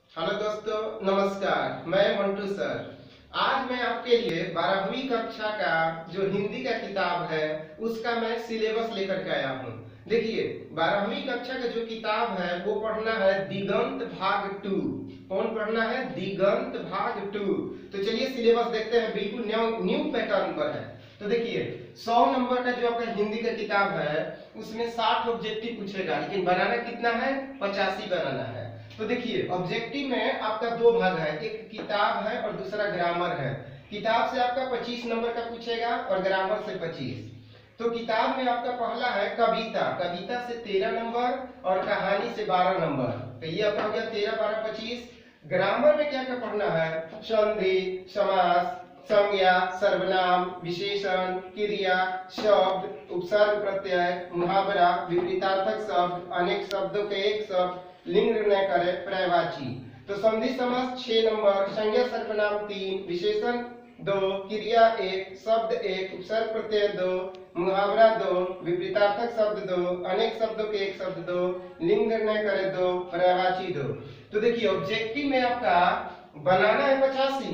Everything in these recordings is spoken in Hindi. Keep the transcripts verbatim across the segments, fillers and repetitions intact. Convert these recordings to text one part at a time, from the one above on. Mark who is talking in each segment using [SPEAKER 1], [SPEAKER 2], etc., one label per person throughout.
[SPEAKER 1] हेलो दोस्तों, नमस्कार। मैं मंटू सर। आज मैं आपके लिए बारहवीं कक्षा का जो हिंदी का किताब है उसका मैं सिलेबस लेकर के आया हूँ। देखिए, बारहवीं कक्षा का जो किताब है वो पढ़ना है दिगंत भाग टू। कौन पढ़ना है? दिगंत भाग टू। तो चलिए सिलेबस देखते हैं, बिल्कुल न्यू न्यू पैटर्न पर है। तो देखिए, सौ नंबर का जो आपका हिंदी का किताब है उसमें साठ ऑब्जेक्टिव पूछेगा, लेकिन बनाना कितना है? पचासी बनाना है। तो देखिए, ऑब्जेक्टिव में आपका दो भाग है, एक किताब है और दूसरा ग्रामर है। किताब से आपका पच्चीस नंबर का पूछेगा और ग्रामर से पच्चीस। तो किताब में आपका पहला है कविता। कविता से तेरह नंबर और कहानी से बारह नंबर। तो ये आपका हो गया तेरह बारह पच्चीस। ग्रामर में क्या क्या पढ़ना है? संधि, समास, संज्ञा, सर्वनाम, विशेषण, क्रिया, शब्द, उपसर्ग प्रत्यय, मुहावरा, विपरीतार्थक शब्द, अनेक शब्दों के एक शब्द, लिंग निर्णय करे, पर्यायवाची। तो संधि समास छह नंबर, संज्ञा सर्वनाम तीन, विशेषण दो, क्रिया एक, शब्द एक, उपसर्ग प्रत्यय दो, मुहावरा दो, विपरीतार्थक शब्द दो, अनेक शब्दों के एक शब्द दो, लिंग निर्णय करे दो, पर्यायवाची दो। तो देखिए, ऑब्जेक्टिव में आपका बनाना है पचासी।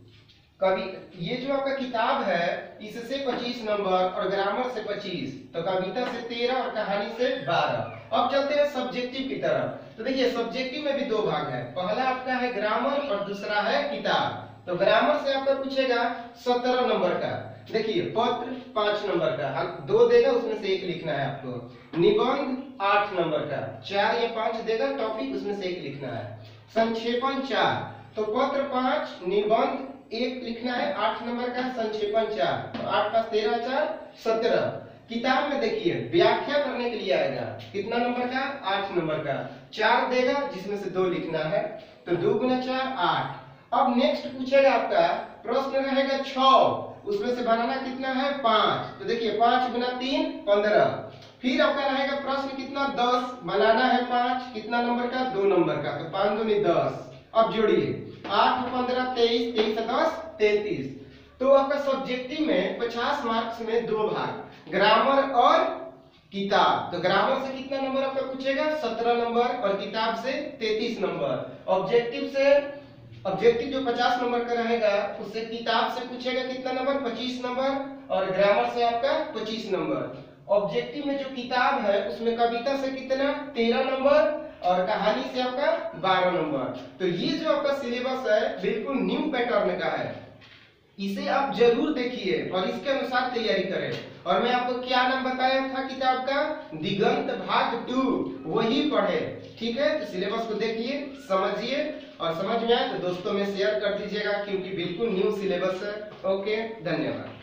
[SPEAKER 1] कवि ये जो आपका किताब है इससे पच्चीस नंबर और ग्रामर से पच्चीस, तो कविता से तेरह और कहानी से बारह। अब चलते हैं सब्जेक्टिव की तरफ। तो देखिए, सब्जेक्टिव में भी दो भाग है, पहला आपका है ग्रामर और दूसरा है किताब। तो ग्रामर से आपका पूछेगा सत्रह नंबर का। देखिए, पत्र पांच नंबर का, दो देगा उसमें से एक लिखना है आपको। निबंध आठ नंबर का, चार या पांच देगा टॉपिक, उसमें से एक लिखना है। संक्षेपण चार, तो पत्र पांच, निबंध एक लिखना है, आठ नंबर का, संक्षेपण चार। तो आठ का तेरह, चार सत्रह। किताब में देखिए व्याख्या करने के लिए आएगा, कितना नंबर का? आठ नंबर का, चार देगा जिसमें से दो लिखना है। तो दो गुना चार आठ। अब नेक्स्ट पूछेगा आपका प्रश्न रहेगा छह, उसमें से बनाना कितना है? पांच। तो देखिए, पांच गुना तीन पंद्रह। फिर आपका रहेगा प्रश्न कितना? दस, बनाना है पांच, कितना नंबर का? दो नंबर का। तो पांच दूनी दस। अब जोड़िए, आठ पंद्रह तेईस, तेईस दस तैतीस। तो आपका सब्जेक्टिव में पचास मार्क्स में दो भाग, ग्रामर और किताब। तो ग्रामर से कितना नंबर आपका पूछेगा? सत्रह नंबर और किताब से तैतीस नंबर। ऑब्जेक्टिव से ऑब्जेक्टिव जो पचास नंबर का रहेगा उससे किताब से पूछेगा कितना नंबर? पच्चीस नंबर और ग्रामर से आपका पच्चीस नंबर। ऑब्जेक्टिव में जो किताब है उसमें कविता से कितना? तेरह नंबर और कहानी से आपका बारह नंबर। तो ये जो आपका सिलेबस है बिल्कुल न्यू पैटर्न का है, इसे आप जरूर देखिए और इसके अनुसार तैयारी करें। और मैं आपको क्या नाम बताया था किताब का? दिगंत भाग टू, वही पढ़े। ठीक है, तो सिलेबस को देखिए, समझिए और समझ में आए तो दोस्तों में शेयर कर दीजिएगा, क्योंकि बिल्कुल न्यू सिलेबस है। ओके, धन्यवाद।